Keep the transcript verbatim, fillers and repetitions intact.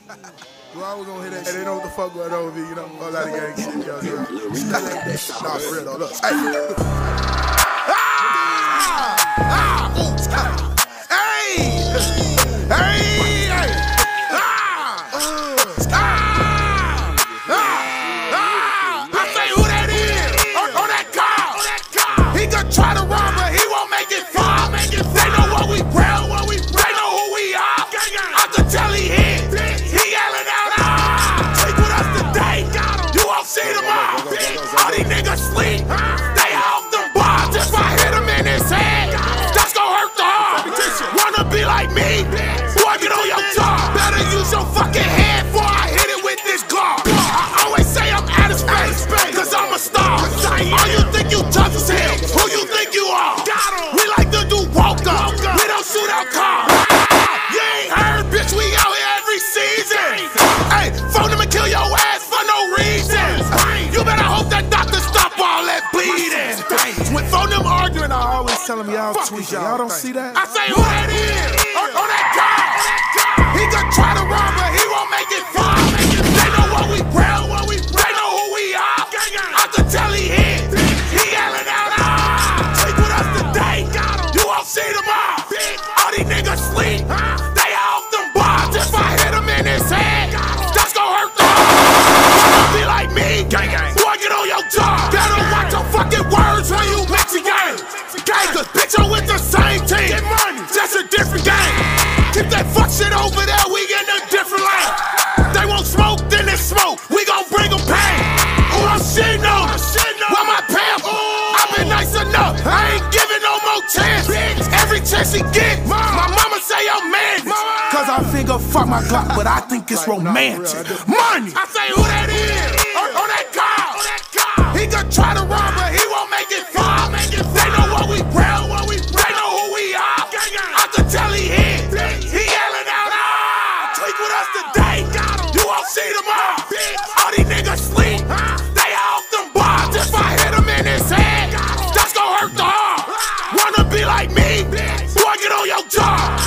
You always gonna hear that shit. They know what the fuck going on with me, you know? A lot of gang shit, yo. Nah, for real though, look. Hey! Ah! Ah! Hey! Hey! Hey! Ah! Ah! Ah! I say who that is? On, on that car! He gonna try to run, but he won't make it far. They know what we real, what we they know who we are. I can tell he hit. He yelling out, ah! Take with us today. You won't see them all. All these niggas sleep. They off the bar. Just if I hit him in his head, that's gonna hurt the heart. Wanna be like me? Boy, get on your job. Better use your fucking head before I hit it with this car. I always say I'm out of space, cause I'm a star. All you think you tough as hell. Who you think you are? We like to do walk up. We don't shoot out cars. You ain't heard, bitch, we out here every season. Hey, phone them and kill your ass for no reason. You better hope that doctor stop all that bleeding. When phone them arguing, I always tell them y'all tweet. Y'all don't see that? I say who that is? On, on that car. He gonna try to run, but he won't make it far. They know what we real, what we they know who we are. I can tell he hit. He yelling out, ah! Take with us today. You won't see them all. All these niggas sleep. They off them bars. If I hit him in his head, that's gonna hurt the heart. Be like me. Boy, get on your job. Better watch your fucking words when you mix the game. Gang, cause bitch, I'm with the same team. Get money. Just a different game. Keep that fuck shit over there. We in a different lane. They won't smoke, then they smoke. We gon' bring them pain. Oh, I'm shitting on them. Why my pimp? I've been nice enough. I ain't giving no more chance. Every chance he get, my mama say I'm man. Cause I figure fuck my Glock, but I think it's romantic. Money. I say who that is? On, on that car. He gonna try to run, but he won't make it far. They know what we real, what we they know who we are. I can tell he hit. He yelling out, ah! Tweak with us today. You won't see them all. All these niggas sleep. They off them bars. If I hit him in his head, that's gonna hurt the heart. Wanna be like me? Boy, get on your job.